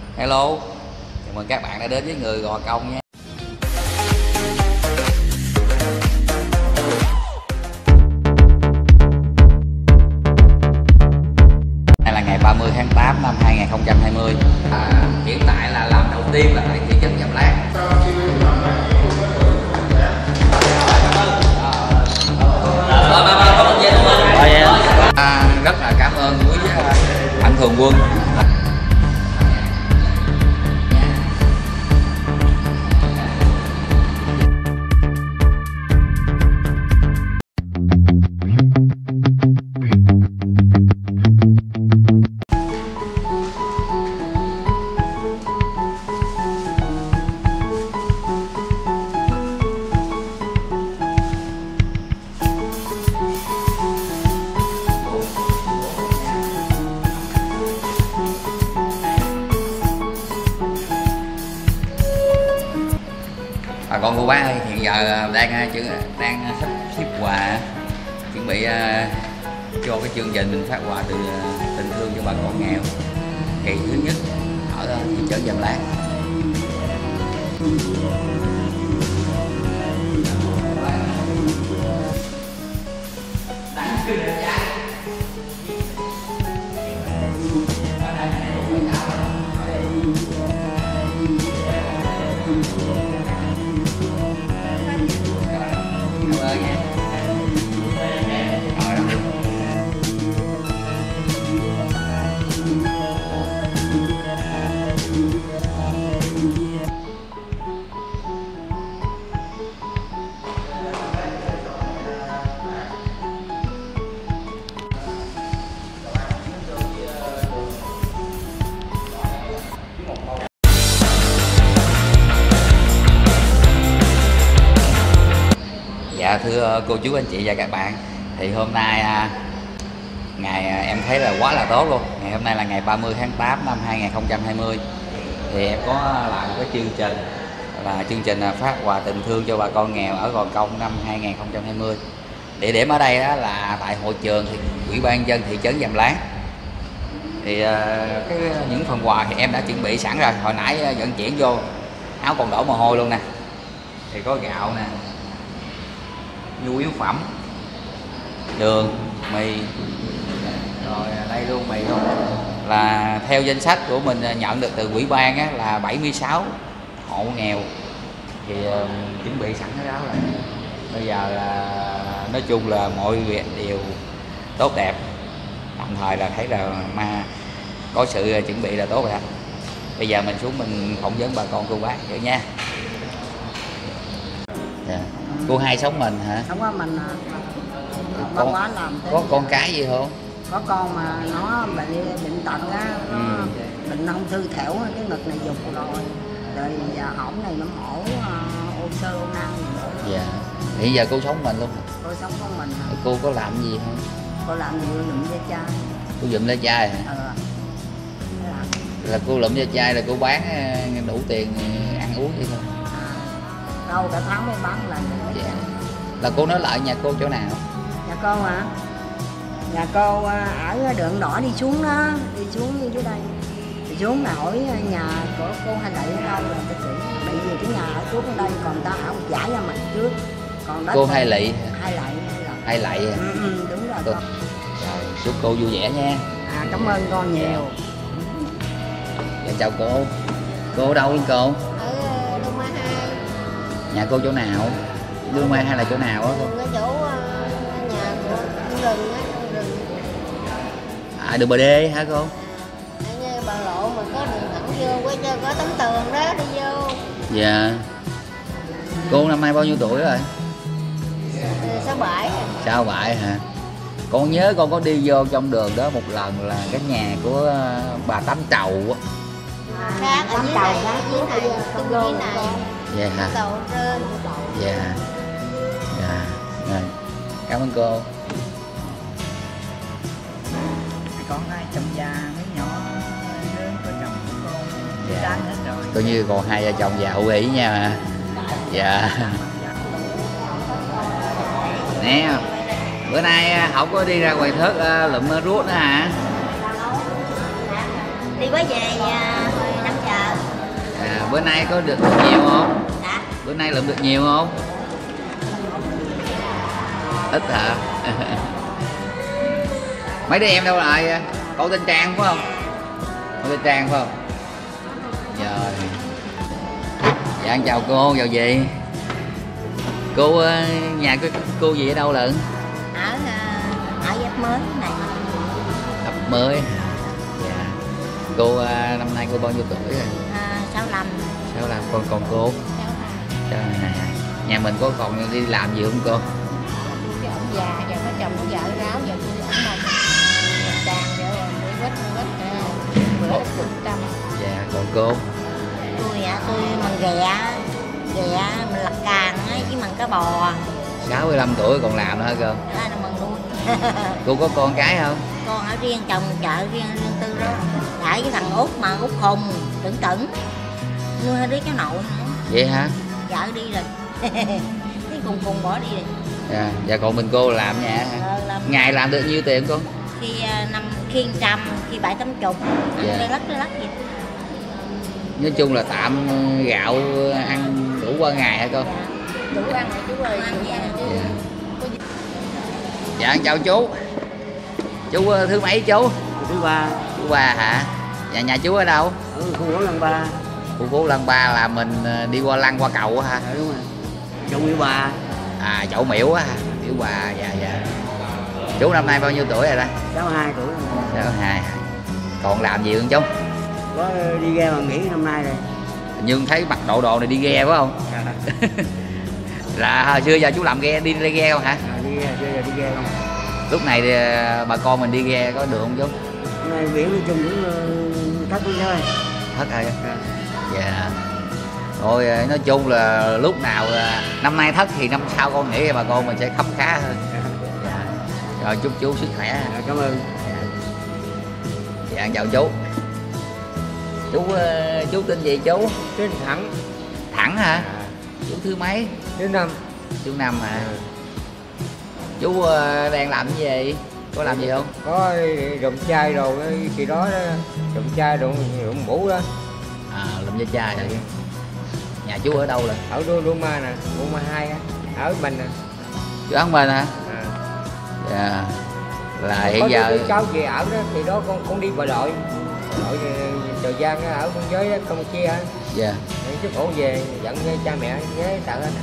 Hello, chào mừng các bạn đã đến với người Gò Công nhé. Đây là ngày 30 tháng 8 năm 2020. Hiện tại là làm đầu tiên là tại thị trấn Dầm Lát. Rất là cảm ơn quý mạnh thường quân. Bà con cô bác ơi, hiện giờ đang sắp xếp quà, chuẩn bị cho cái chương trình mình phát quà từ tình thương cho bà con nghèo kỳ thứ nhất ở thị trấn Dầm Lát. Dạ thưa cô chú anh chị và các bạn, thì hôm nay ngày em thấy là quá là tốt luôn. Ngày hôm nay là ngày 30 tháng 8 năm 2020 thì em có làm cái chương trình phát quà tình thương cho bà con nghèo ở Gò Công năm 2020. Địa điểm ở đây đó là tại hội trường thì Ủy ban nhân dân thị trấn Dầm Lát. Thì những phần quà thì em đã chuẩn bị sẵn rồi, hồi nãy vận chuyển vô, áo còn đổ mồ hôi luôn nè. Thì có gạo nè, nhu yếu phẩm, đường, mì, rồi đây luôn mì luôn, là theo danh sách của mình nhận được từ ủy ban á, là 76 hộ nghèo thì chuẩn bị sẵn cái đó rồi. Bây giờ là nói chung là mọi việc đều tốt đẹp, tạm thời là thấy là có sự chuẩn bị là tốt rồi. Bây giờ mình xuống mình phỏng vấn bà con cô bác vậy nha. Yeah. Cô hai sống mình hả? Không có mình bà quá làm có con cái gì không? Có con mà nó bệnh tật á, bệnh ung thư thẻo, cái ngực này dục rồi giờ hổm này nó mổ ô sơ ô năng. Dạ. Hiện giờ cô sống mình luôn hả? Cô sống của mình hả? Cô có làm gì không? Cô làm gì lụm ve chai. Cô lụm ve chai hả? Là cô lụm ve chai là cô bán đủ tiền ăn uống vậy thôi? Đâu cả tháng mới bán lần. Dạ. Là cô nói lại nhà cô chỗ nào? Nhà cô hả? Nhà cô ở đường đỏ đi xuống đó, đi xuống như dưới đây. Đi xuống là hỏi nhà của cô Hai Lệ ở đâu, là tôi chỉ bị gì cái nhà ở trước ở đây, còn ta ở giải ra mặt trước. Còn đó cô Hai Lệ. Hai Lệ. Đúng rồi. Rồi, chúc cô vui vẻ nha. Cảm ơn con nhiều. Dạ, chào cô. Cô ở đâu cô? Ở Lương Mai 2. Nhà cô chỗ nào? Lương Mai 2 là chỗ nào á cô? Ở chỗ nhà của rừng á, rừng. Đường Bờ Đê hả cô? Như bà lộ mà có đường thẳng vô, có tấm tường đó đi vô. Dạ. Cô năm nay bao nhiêu tuổi rồi? 67. 67 hả? Con nhớ con có đi vô trong đường đó một lần là cái nhà của bà Tám Trầu á. Khác ở dưới này, dưới này. Dạ hả? Cầu trên. Dạ. Dạ. Rồi. Cảm ơn cô. Con hai chồng già mấy nhỏ lớn có chồng của con. Dạ. Hết rồi. Coi như còn hai vợ chồng già hữu ý nha. Dạ. Nè, bữa nay không có đi ra ngoài thớt lụm ruốc nữa hả? Đi quá về 5 Bữa nay có được nhiều không? Dạ. Bữa nay lượm được nhiều không? Ít hả? Mấy đứa em đâu rồi? Cậu tên Trang phải không? Cậu tên Trang phải không? Rồi. Dạ chào cô, chào gì? Cô nhà cô gì ở đâu lận? Ở Giáp Mới này. Ấp Mới. Dạ. Cô năm nay cô bao nhiêu tuổi rồi? 65. 65. Còn cô? 62. Nhà mình có còn đi làm gì không cô? Cái ông già giờ có chồng có vợ ráo giờ tôi ổng mong đàn giờ quýt bữa chục trăm. Dạ còn cô? Tôi mần ghẹ mình lập càng ấy chứ mần cá bò. 65 tuổi còn làm nữa hả cô? Đó là mần nuôi. Cô có con cái không? Con ở riêng chồng chợ riêng tư đó. Đãi cái thằng Út mà Út Hùng tửng nuôi hai đứa cháu nội nữa. Vậy hả? Vợ đi rồi. Cái cùng bỏ đi rồi. Dạ còn mình cô làm nhà hả? Ngày làm được nhiêu tiền con? Khi 100, khi 7-80. Dạ. Lắc vậy. Nói chung là tạm gạo ăn đủ qua ngày hả con? Đủ ăn rồi chú ơi. Dạ chào chú. Chú thứ mấy chú? Thứ ba. Thứ ba hả? Nhà chú ở đâu? Ở khu phố Lăng Ba. Khu phố Lăng Ba là mình đi qua lăng qua cầu hả? Đúng rồi. Chậu Miễu Bà. Chậu Miễu á. Miễu Bà. Dạ. Chú năm nay bao nhiêu tuổi rồi đây? 62 tuổi. 62. Còn làm gì không chú? Có đi ghe mà nghỉ năm nay rồi. Nhưng thấy mặc đồ này đi ghe phải không? Là hồi xưa giờ chú làm ghe đi ghe không hả? Đi ghe không? Lúc này thì bà con mình đi ghe có được không chú? Hôm nay biển nói chung cũng thất luôn thôi. Thất hả? Dạ. Thôi nói chung là lúc nào năm nay thất thì năm sau con nghĩ bà con mình sẽ khấm khá hơn. Dạ. Rồi chúc chú sức khỏe. Cảm ơn. Dạ chào chú. Chú tên gì chú? Tên Thẳng. Thẳng hả? Chú thứ mấy? Thứ 5. Chú 5 hả? Chú đang làm cái gì? Có làm gì không? Có rụm chai đồ khi đó rụm chai đồ rụm mũ đó. Làm da chai rồi. Nhà chú ở đâu rồi? Ở Roma nè, Roma 2 á, ở mình nè. Chú ở mình hả? Dạ. Là hiện giờ cháu về ở đó thì đó con đi bộ đội thời gian ở biên giới Campuchia á. Dạ. Chứ cổ về dẫn cha mẹ ghé sợ hết.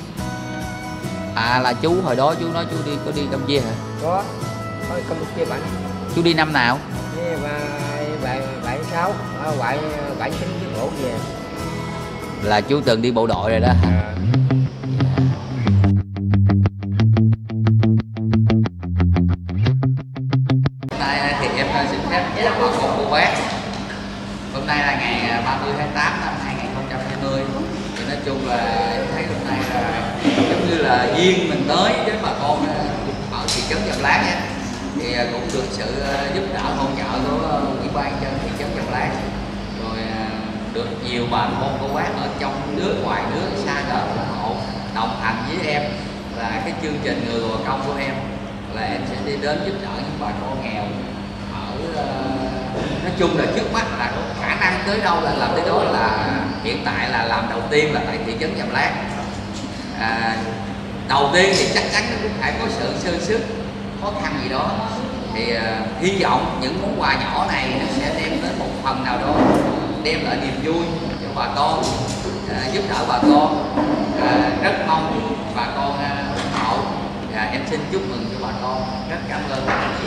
Là chú hồi đó chú nói chú có đi Campuchia hả? Có Campuchia bạn. Chú đi năm nào? Đi 76, 79 chứ cổ về. Là chú từng đi bộ đội rồi đó hả? Hôm nay thì em xin phép chào bà con cô bác. Hôm nay là ngày 30 tháng 8 năm 2020. Thì nói chung là em thấy hôm nay là giống như là duyên mình tới với bà con ở thị trấn Dầm Láng á, thì cũng được sự giúp đỡ hỗ trợ của ủy ban dân thị trấn Dầm Láng, rồi được nhiều bà con cô bác ở trong nước ngoài nước xa gần ủng hộ đồng hành với em là cái chương trình Người Gò Công của em, là em sẽ đi đến giúp đỡ những bà con nghèo ở nói chung là trước mắt là có khả năng tới đâu là làm tới đó. Là hiện tại là làm đầu tiên là tại thị trấn Dầm Láng. Đầu tiên thì chắc chắn nó cũng phải có sự sơ sức khó khăn gì đó, thì hy vọng những món quà nhỏ này nó sẽ đem đến một phần nào đó đem lại niềm vui cho bà con, giúp đỡ bà con. Rất mong bà con ủng hộ. Em xin chúc mừng cho bà con. Rất cảm ơn các anh chị.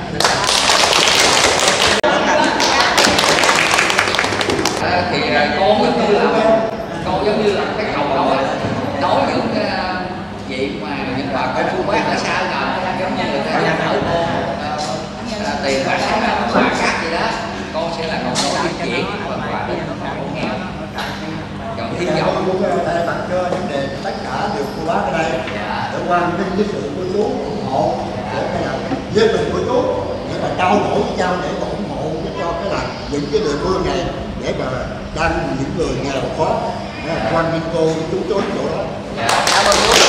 Thì con giống như là cái cầu đối những vị mà những bà con cô bác ở xa gần, giống như là cái nhà ở con tiền bạc quà khác gì đó, con sẽ là con nói di chuyển và quà đến bà con nghèo. Còn hy vọng tặng cho vấn đề tất cả đều cô bác ở đây để quan vinh với sự của chú ủng hộ để cái là gia đình của chú để mà trao đổi với nhau để mà ủng hộ cho cái là những cái địa phương này để mà đang những người nghèo khó quan vinh cô chú chỗ đó. Cảm ơn chú.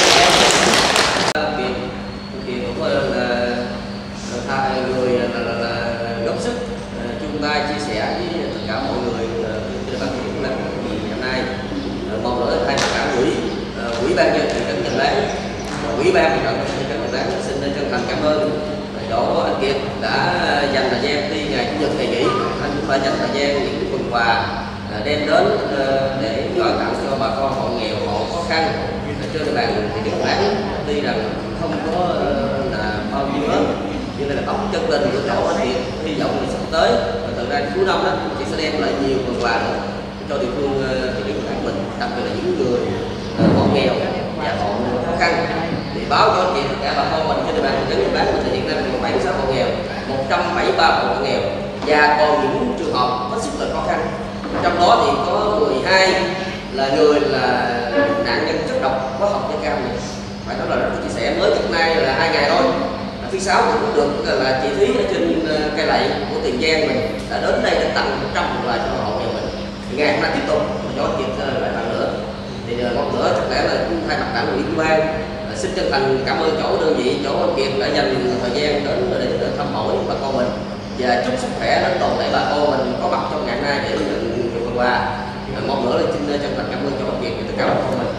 Thì cũng là người góp sức chung tay chia sẻ với tất cả mọi người trên địa bàn thị trấn Lăng. ủy ban mặt trận Trần Văn Đáng xin chân thành cảm ơn chỗ anh Kiệt đã dành thời gian đi ngày chủ nhật ngày nghỉ, anh cũng phải dành thời gian những phần quà đem đến để gửi tặng cho bà con hộ nghèo, hộ khó khăn trên địa bàn thị trấn Bản. Tuy rằng không có là bao nhiêu lớn, nhưng là tổng chân tình của chỗ anh Kiệt hy vọng là sắp tới từ nay cuối năm đó chị sẽ đem lại nhiều phần quà nữa cho địa phương thị trấn Bản mình, đặc biệt là những người hộ nghèo và hộ khó khăn. Thì báo cho chị tất cả bà con mình trên địa bàn thị trấn Bản mình thì hiện nay còn 76 hộ nghèo, 173 hộ nghèo và còn những trường hợp hết sức là khó khăn. Trong đó thì có 12 là người là nạn nhân chất độc hóa học da cam này. Phải nói là rất chia sẻ, mới trước nay là 2 ngày thôi. Thứ 6 cũng được là chị Thúy ở trên cây lậy của Tiền Giang mình đã đến đây để tặng 100 phần quà cho hộ nghèo mình. Thì ngày hôm nay tiếp tục cho chị lại tặng nữa. Thì một nữa chắc lẽ là thay mặt đảng ủy ủy ban xin chân thành cảm ơn chỗ đơn vị, chỗ anh Kiệt đã dành thời gian đến để thăm hỏi bà con mình và chúc sức khỏe đến toàn thể bà con mình có mặt trong ngày hôm nay để nhận phần quà. Một nữa là xin chân thành cảm ơn chỗ anh Kiệt và tất cả bà con mình.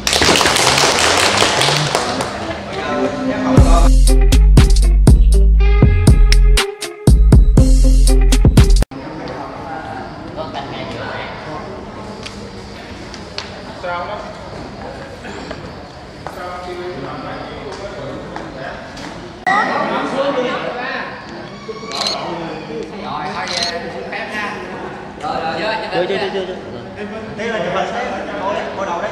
Chưa. Đây là chụp hình xem, ngồi đầu đấy.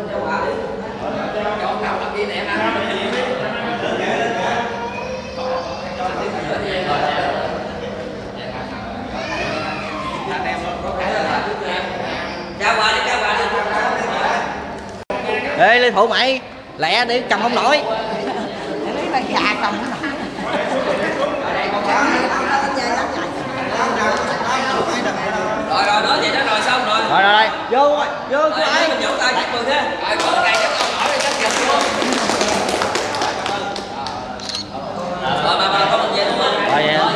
Cho tao làm gì nè anh. Ê Lê Phụ mày lẹ đi cầm không nổi. Lấy bà già cầm nó nổi. Rồi nói vậy đó rồi xong rồi. Rồi vô cô ai. Mình vỗ tay chúc mừng ha. Rồi con này chắc không nổi chắc kìa luôn. Rồi bà con mình về đúng không? Rồi vậy.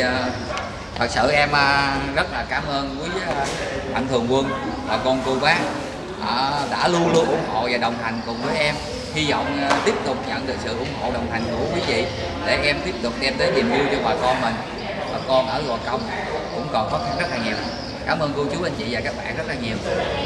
thật sự em rất là cảm ơn quý mạnh thường quân và con cô bác đã luôn luôn ủng hộ và đồng hành cùng với em. Hy vọng tiếp tục nhận được sự ủng hộ đồng hành của quý vị để em tiếp tục đem tới niềm vui cho bà con mình. Bà con ở Gò Công cũng còn khó khăn rất là nhiều. Cảm ơn cô chú anh chị và các bạn rất là nhiều.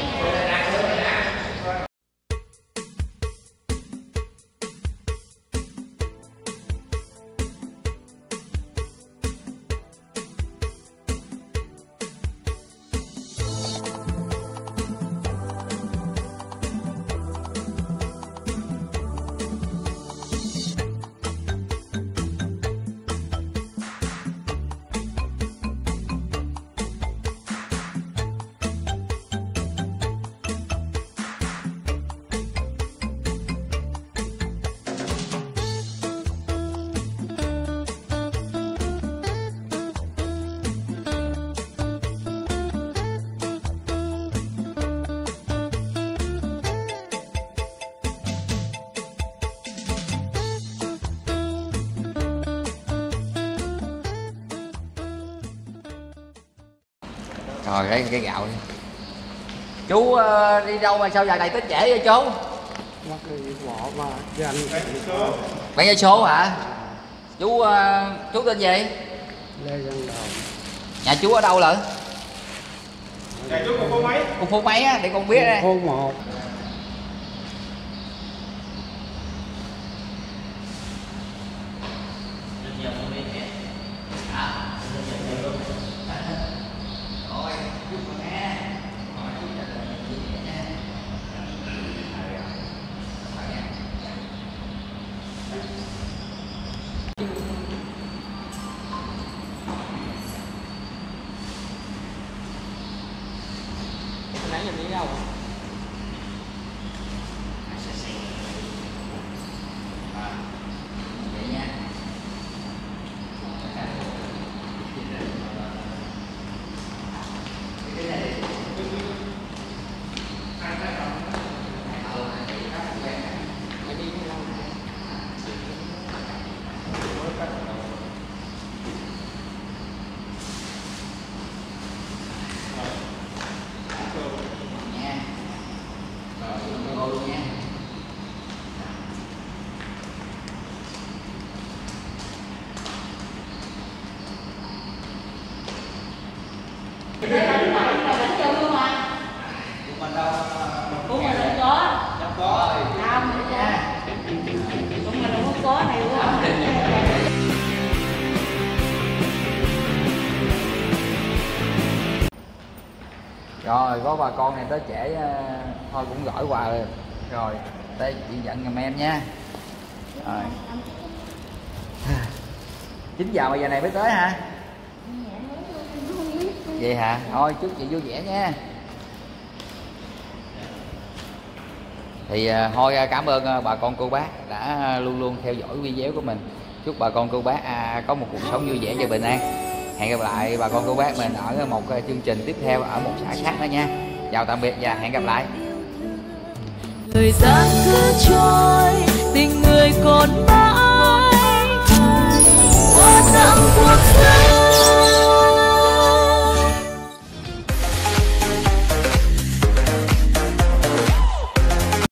Rồi cái gạo đi. Chú đi đâu mà sao giờ này tới trễ vậy chú? Bán vé số hả? Chú tên gì? Lê Văn Đầu. Nhà chú ở đâu lận? Nhà chú con phố mấy? Con phố mấy á, để con biết đây. Phố 1. Nãy giờ đi đâu? Vậy nha. Rồi có bà con này tới trễ thôi cũng gửi quà rồi tới chị giận giùm em nha. Rồi 9 giờ mà giờ này mới tới hả? Vậy hả? Thôi chúc chị vui vẻ nha. Thì thôi cảm ơn bà con cô bác đã luôn luôn theo dõi video của mình. Chúc bà con cô bác có một cuộc sống vui vẻ và bình an. Hẹn gặp lại bà con cô bác mình ở một chương trình tiếp theo ở một xã khác nữa nha. Chào tạm biệt và hẹn gặp lại. Thời gian cứ trôi, tình người còn mãi.